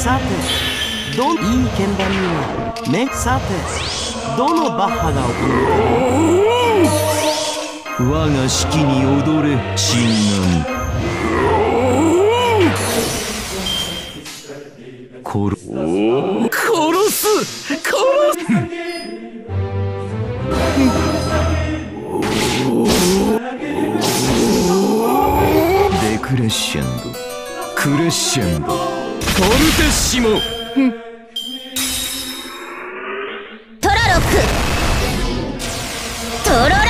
さていい鍵盤にはさてどのバッハが行う？我が式に踊れ神南。殺すデクレッシェンドクレッシェンドフォルテッシモ。 トラロックトロラ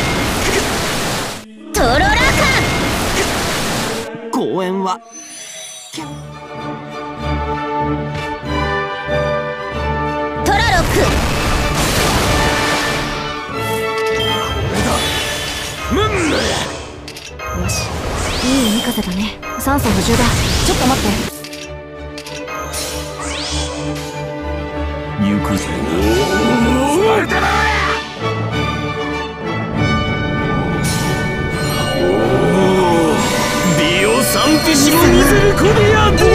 カントロラカン。 公演はトラロックよし、いい海風だね。酸素補充だ。ちょっと待って。 行くぜ。スパルタだ。ビオサンティシモミゼルコディアドーイ。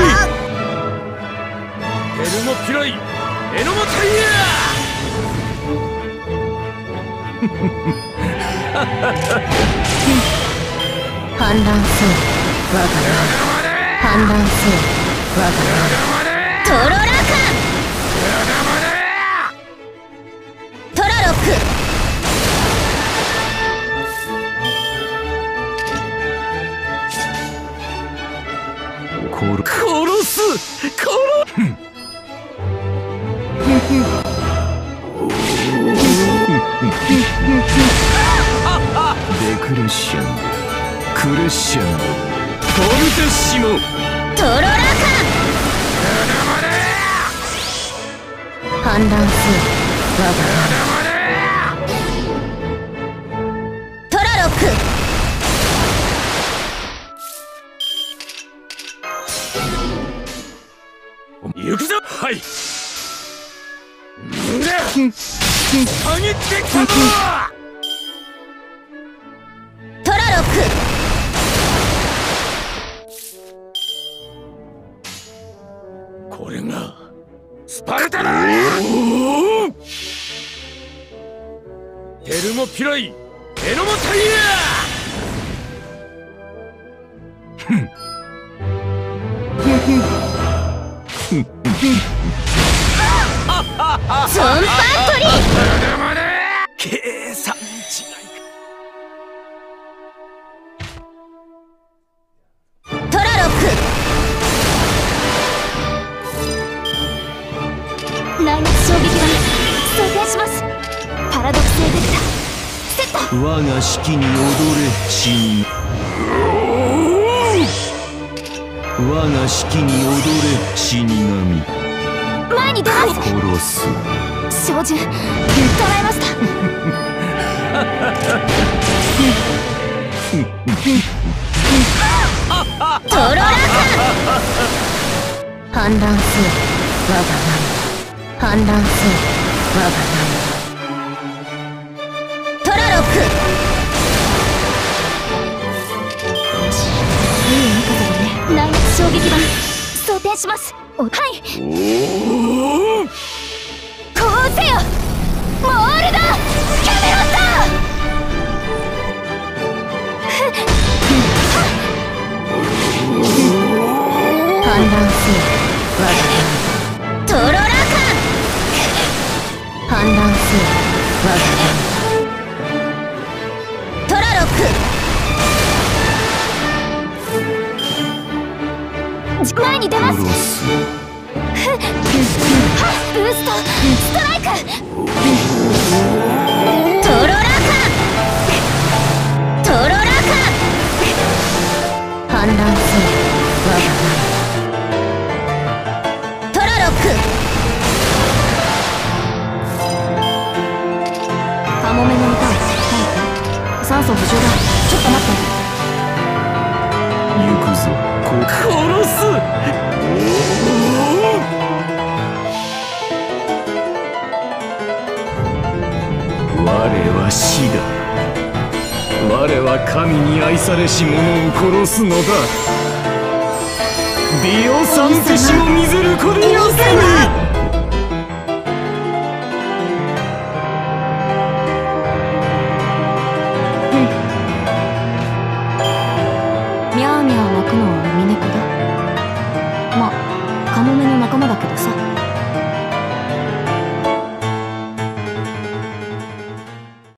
エルモピロイエノモタイヤ。 反乱せよ我が反乱せよ我がトロラカントラロック殺すデクレッシェンドクレッシェンドフォルテッシモトロラカン反乱せよ我がトラロック行くぞ。はい。限ってきたぞ。 トラロックこれがスパルタだ。テルモピロイエノモタイヤ。 ソンパントリー計算違い。 トラロック内熱衝撃弾装填します。パラドクセーベクタセット。 我が式に踊れ神我が式に踊れ死神。 前に出ます。 殺す照準捉えました。トロラカン反乱せよ我が名反乱せよ我が名トラロックよし、いい味方だね。内熱衝撃弾装填します。はい、こうせよモールドキャメロット。反乱せよ我がトロラカン反乱せよ我がトラロック前に出ます。ブーストストライクトロラカントロラカン反乱せよ我がトラロックカモメの歌をはい酸素補充だ。ちょっと待って。 行くぞ。殺す我は死だ。我は神に愛されし者を殺すのだ。 ビオサンテシモミゼルコディアセム。 ミャーミャー鳴くのは